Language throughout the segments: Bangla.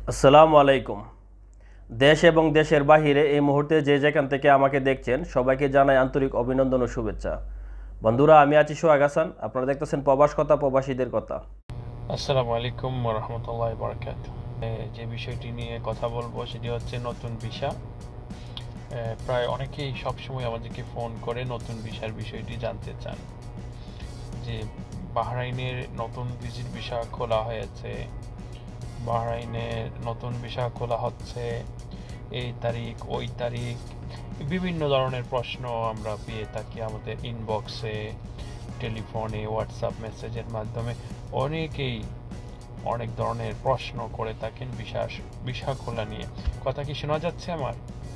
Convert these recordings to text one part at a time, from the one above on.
আসসালামু আলাইকুম। দেশ এবং দেশের বাহিরে এই মুহূর্তে যে যেখান থেকে আমাকে দেখছেন সবাইকে জানাই আন্তরিক অভিনন্দন ও শুভেচ্ছা। বন্ধুরা, আমি আছি সোহাগ হাসান, আপনারা দেখতেছেন প্রবাস কথা, প্রবাসীদের কথা। আসসালামু আলাইকুম ওয়া রাহমাতুল্লাহি ওয়া বারাকাতুহু। যে বিষয়টি নিয়ে কথা বলবো সেটি হচ্ছে নতুন ভিসা। প্রায় অনেকেই সবসময় আমাদেরকে ফোন করে নতুন ভিসার বিষয়টি জানতে চান, যে বাহরাইনের নতুন ভিজিট ভিসা খোলা হয়েছে, বাহরাইনের নতুন ভিসা খোলা হচ্ছে, এই তারিখ ওই তারিখ, বিভিন্ন ধরনের প্রশ্ন আমরা পেয়ে থাকি আমাদের ইনবক্সে, টেলিফোনে, হোয়াটসঅ্যাপ মেসেজের মাধ্যমে। অনেকেই অনেক ধরনের প্রশ্ন করে থাকেন ভিসা খোলা নিয়ে। কথা কি শোনা যাচ্ছে আমার?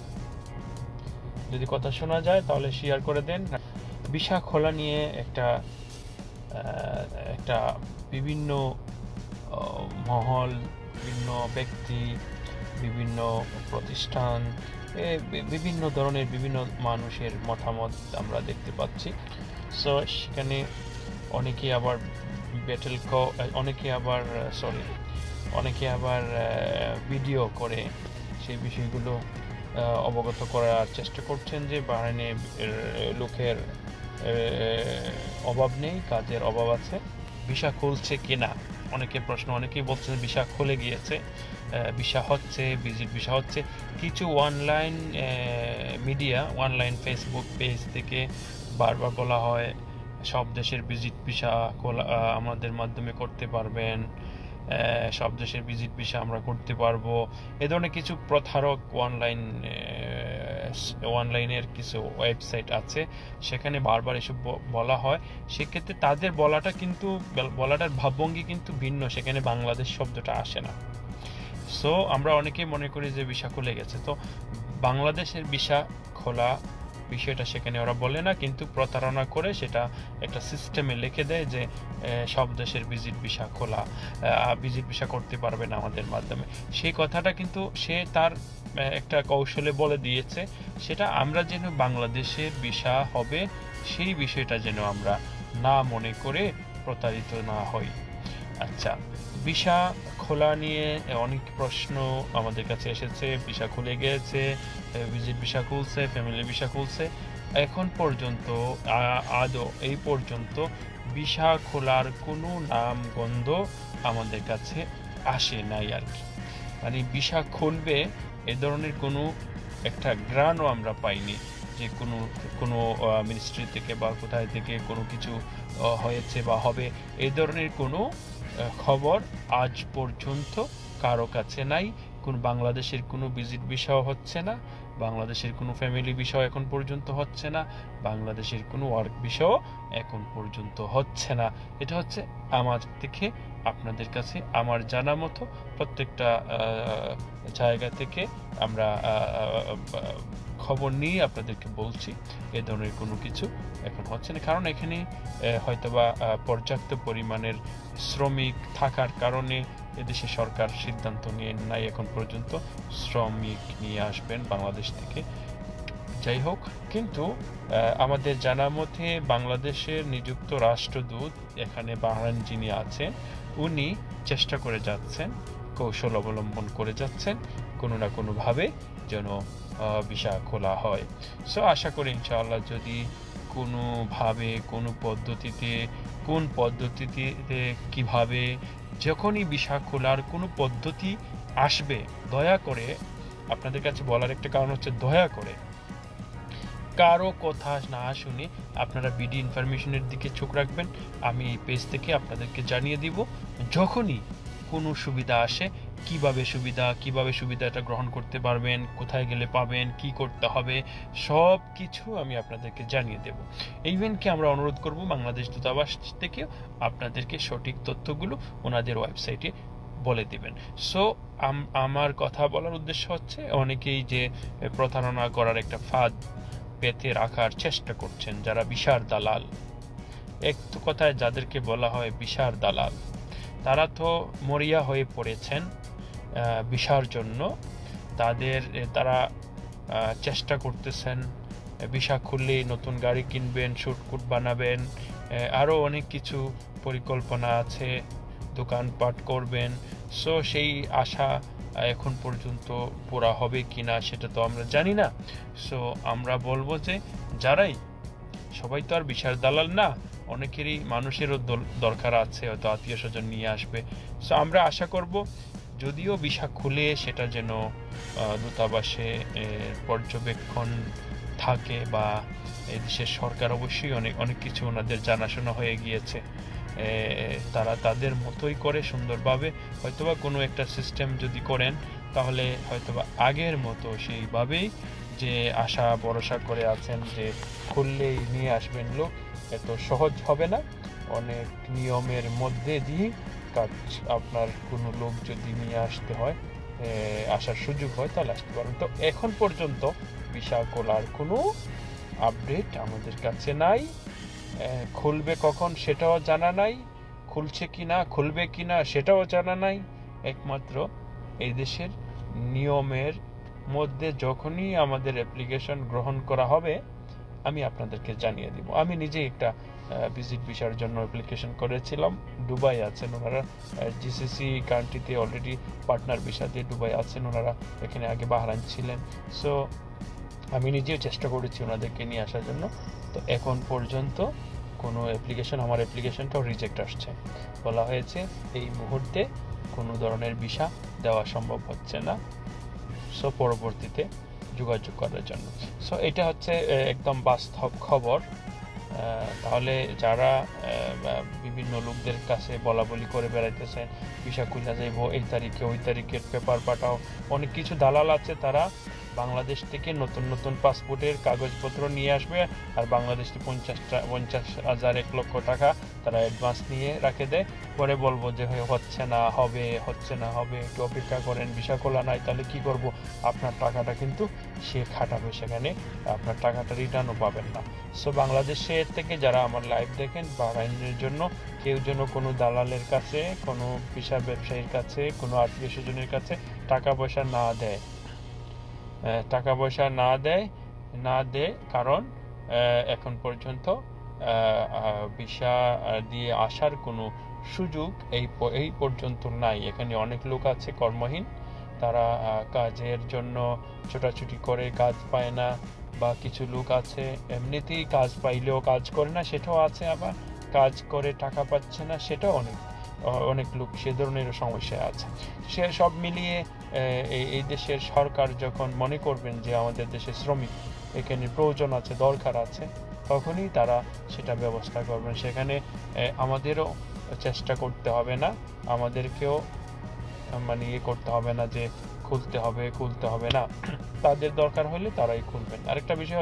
যদি কথা শোনা যায় তাহলে শেয়ার করে দেন। ভিসা খোলা নিয়ে একটা বিভিন্ন মহল, বিভিন্ন ব্যক্তি, বিভিন্ন প্রতিষ্ঠান, বিভিন্ন ধরনের বিভিন্ন মানুষের মতামত আমরা দেখতে পাচ্ছি। সো সেখানে অনেকে আবার অনেকে আবার ভিডিও করে সেই বিষয়গুলো অবগত করার চেষ্টা করছেন যে বাহরাইনে লোকের অভাব নেই, কাজের অভাব আছে। ভিসা খুলছে কিনা অনেকের প্রশ্ন, অনেকেই বলছেন ভিসা খুলে গিয়েছে, ভিসা হচ্ছে, ভিজিট ভিসা হচ্ছে। কিছু online media, online Facebook page থেকে বারবার বলা হয় সব দেশের ভিজিট ভিসা আমাদের মাধ্যমে করতে পারবেন, সব দেশের ভিজিট ভিসা আমরা করতে পারবো। এ ধরনের কিছু প্রতারক অনলাইনের কিছু ওয়েবসাইট আছে, সেখানে বারবার এসব বলা হয়। সেক্ষেত্রে তাদের বলাটার ভাবভঙ্গি কিন্তু ভিন্ন, সেখানে বাংলাদেশ শব্দটা আসে না। সো আমরা অনেকেই মনে করি যে ভিসা খুলে গেছে। তো বাংলাদেশের ভিসা খোলা বিষয়টা সেখানে ওরা বলে না, কিন্তু প্রতারণা করে সেটা একটা সিস্টেমে লিখে দেয় যে সব দেশের ভিজিট ভিসা খোলা, ভিজিট ভিসা করতে পারবে না আমাদের মাধ্যমে। সেই কথাটা কিন্তু সে তার একটা কৌশলে বলে দিয়েছে, সেটা আমরা যেন বাংলাদেশের ভিসা হবে সেই বিষয়টা যেন আমরা না মনে করে প্রতারিত না হই। আচ্ছা, ভিসা খোলা নিয়ে অনেক প্রশ্ন আমাদের কাছে এসেছে। ভিসা খুলে গিয়েছে, ভিজিট ভিসা খুলছে, ফ্যামিলি ভিসা খুলছে। এখন পর্যন্ত আদৌ এই পর্যন্ত ভিসা খোলার কোনো নাম গন্ধ আমাদের কাছে আসে নাই আর কি। মানে ভিসা খুলবে এ ধরনের কোনো একটা গ্রানও আমরা পাইনি যে কোনো মিনিস্ট্রি থেকে বা কোথায় থেকে কোনো কিছু হয়েছে বা হবে, এই ধরনের কোনো খবর আজ পর্যন্ত কারো কাছে নাই। বাংলাদেশের কোনো ভিজিট ভিসাও হচ্ছে না, বাংলাদেশের কোনো ফ্যামিলি ভিসাও এখন পর্যন্ত হচ্ছে না, বাংলাদেশের কোনো ওয়ার্ক ভিসাও এখন পর্যন্ত হচ্ছে না। এটা হচ্ছে আমার থেকে আপনাদের কাছে আমার জানা মতো প্রত্যেকটা জায়গা থেকে আমরা খবর নিয়ে আপনাদেরকে বলছি এ ধরনের কোনো কিছু এখন হচ্ছে না। কারণ এখানে হয়তোবা পর্যাপ্ত পরিমাণের শ্রমিক থাকার কারণে এদেশে সরকার সিদ্ধান্ত নিয়ে নাই এখন পর্যন্ত শ্রমিক নিয়ে আসবেন বাংলাদেশ থেকে। যাই হোক, কিন্তু আমাদের জানা মতে বাংলাদেশের নিযুক্ত রাষ্ট্রদূত এখানে বাহরাইন যিনি আছেন, উনি চেষ্টা করে যাচ্ছেন, কৌশল অবলম্বন করে যাচ্ছেন কোনো না কোনোভাবে যেন ভিসা খোলা হয়। সো আশা করি ইনশাআল্লাহ যদি কোনোভাবে কোন পদ্ধতিতে কিভাবে যখনই ভিসা খোলার কোনো পদ্ধতি আসবে, দয়া করে আপনাদের কাছে বলার একটা কারণ হচ্ছে, দয়া করে কারো কথা না শুনে আপনারা বিডি ইনফরমেশনের দিকে চোখ রাখবেন। আমি এই পেজ থেকে আপনাদেরকে জানিয়ে দিব যখনই কোনো সুবিধা আসে, কিভাবে সুবিধাটা গ্রহণ করতে পারবেন, কোথায় গেলে পাবেন, কি করতে হবে, সব কিছু আমি আপনাদেরকে জানিয়ে দেব। ইভেন কি আমরা অনুরোধ করব বাংলাদেশ দূতাবাস থেকে আপনাদেরকে সঠিক তথ্যগুলো ওনাদের ওয়েবসাইটে বলে দিবেন। সো আমার কথা বলার উদ্দেশ্য হচ্ছে, অনেকেই যে প্রতারণা করার একটা ফাঁদ পেতে রাখার চেষ্টা করছেন, যারা ভিসার দালাল, এক কথায় যাদেরকে বলা হয় ভিসার দালাল, তারা তো মরিয়া হয়ে পড়েছেন ভিসার জন্য। তারা চেষ্টা করতেছেন ভিসা খুললেই নতুন গাড়ি কিনবেন, শুটকুট বানাবেন, আরও অনেক কিছু পরিকল্পনা আছে, দোকানপাট করবেন। সো সেই আশা এখন পর্যন্ত পুরা হবে কিনা সেটা তো আমরা জানি না। সো আমরা বলবো যে যারাই, সবাই তো আর বিশাল দালাল না, অনেকেরই মানুষেরও দরকার আছে, হয়তো আত্মীয় স্বজন নিয়ে আসবে। সো আমরা আশা করব যদিও ভিসা খুলে সেটা যেন দূতাবাসে পর্যবেক্ষণ থাকে, বা দেশের সরকার অবশ্যই অনেক কিছু ওনাদের জানাশোনা হয়ে গিয়েছে, তারা তাদের মতোই করে সুন্দরভাবে হয়তোবা কোনো একটা সিস্টেম যদি করেন, তাহলে হয়তোবা আগের মতো সেইভাবেই যে আশা ভরসা করে আছেন যে খুললেই নিয়ে আসবেন লোক, এত সহজ হবে না। অনেক নিয়মের মধ্যে দিয়ে কাজ, আপনার কোনো লোক যদি নিয়ে আসতে হয়, আসার সুযোগ হয়, তাহলে আসতে পারেন। তো এখন পর্যন্ত ভিসা খোলার কোনো আপডেট আমাদের কাছে নাই। খুলবে কখন সেটাও জানা নাই, খুলছে কিনা খুলবে কিনা সেটাও জানা নাই। একমাত্র এই দেশের নিয়মের মধ্যে যখনই আমাদের অ্যাপ্লিকেশন গ্রহণ করা হবে, আমি আপনাদেরকে জানিয়ে দিব। আমি নিজে একটা ভিজিট ভিসার জন্য অ্যাপ্লিকেশন করেছিলাম। দুবাই আছেন ওনারা, জিসিসি কান্ট্রিতে অলরেডি পার্টনার ভিসা দিয়ে দুবাই আছেন ওনারা, এখানে আগে বাহরাইন ছিলেন। সো আমি নিজেও চেষ্টা করেছি ওনাদেরকে নিয়ে আসার জন্য। তো এখন পর্যন্ত কোনো আমার অ্যাপ্লিকেশনটাও রিজেক্ট আসছে, বলা হয়েছে এই মুহূর্তে কোনো ধরনের ভিসা দেওয়া সম্ভব হচ্ছে না, সো পরবর্তীতে যোগাযোগ করার জন্য। সো এটা হচ্ছে একদম বাস্তব খবর। তাহলে যারা বিভিন্ন লোকদের কাছে বলা বলি করে বেড়াইতেছেন ভিসা খুলে যাইব এই তারিখে ওই তারিখের পেপার পাঠাও, অনেক কিছু দালাল আছে, তারা বাংলাদেশ থেকে নতুন নতুন পাসপোর্টের কাগজপত্র নিয়ে আসবে, আর বাংলাদেশ থেকে 50,000 1 লক্ষ টাকা তারা অ্যাডভান্স নিয়ে রাখে দেয়। পরে বলবো যে হচ্ছে না হবে, একটু অপেক্ষা করেন, ভিসা খোলা নাই, তাহলে কি করব? আপনার টাকাটা কিন্তু সে খাটাবে সেখানে, আপনার টাকাটা রিটার্নও পাবেন না। সো বাংলাদেশের থেকে যারা আমার লাইভ দেখেন, বাহরাইনের জন্য কেউ যেন কোনো দালালের কাছে, কোনো ভিসা ব্যবসায়ীর কাছে, কোনো আত্মীয় স্বজনের কাছে টাকা পয়সা না দেয়, কারণ এখন পর্যন্ত ভিসা দিয়ে আসার কোনো সুযোগ এই পর্যন্ত নাই। এখানে অনেক লোক আছে কর্মহীন, তারা কাজের জন্য ছোটাছুটি করে কাজ পায় না, বা কিছু লোক আছে এমনিতেই কাজ পাইলেও কাজ করে না, সেটাও আছে, আবার কাজ করে টাকা পাচ্ছে না, সেটাও অনেক লোক সে ধরনের সমস্যায় আছে। সে সব মিলিয়ে এই দেশের সরকার যখন মনে করবেন যে আমাদের দেশের শ্রমিক এখানে প্রয়োজন আছে, দরকার আছে, তখনই তারা সেটা ব্যবস্থা করবেন। সেখানে আমাদেরও চেষ্টা করতে হবে না, আমাদেরকেও করতে হবে না যে খুলতে হবে না, তাদের দরকার হলে তারাই খুলবেন। আরেকটা বিষয়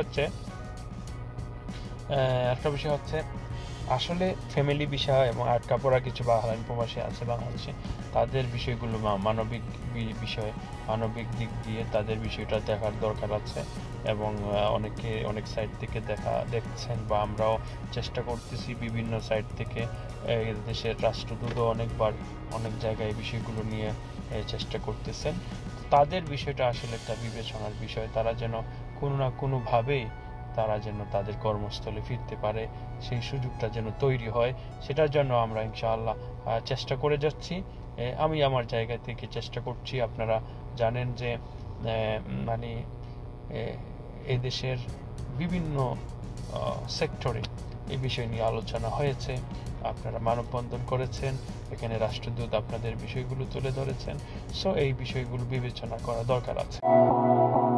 হচ্ছে আসলে ফ্যামিলি বিষয় এবং আটকা পড়া কিছু বাহরাইন প্রবাসী আছে বাংলাদেশে, তাদের বিষয়গুলো মানবিক বিষয়, মানবিক দিক দিয়ে তাদের বিষয়টা দেখার দরকার আছে। এবং অনেক সাইড থেকে দেখছেন, বা আমরাও চেষ্টা করতেছি বিভিন্ন সাইড থেকে, দেশের রাষ্ট্রদূতও অনেক জায়গায় বিষয়গুলো নিয়ে চেষ্টা করতেছেন। তাদের বিষয়টা আসলে একটা বিবেচনার বিষয়, তারা যেন কোনো না কোনোভাবেই তারা যেন তাদের কর্মস্থলে ফিরতে পারে, সেই সুযোগটা যেন তৈরি হয়, সেটার জন্য আমরা ইনশাআল্লাহ চেষ্টা করে যাচ্ছি। আমি আমার জায়গা থেকে চেষ্টা করছি। আপনারা জানেন যে এদেশের বিভিন্ন সেক্টরে এই বিষয় নিয়ে আলোচনা হয়েছে, আপনারা মানববন্ধন করেছেন, এখানে রাষ্ট্রদূত আপনাদের বিষয়গুলো তুলে ধরেছেন। সো এই বিষয়গুলো বিবেচনা করা দরকার আছে।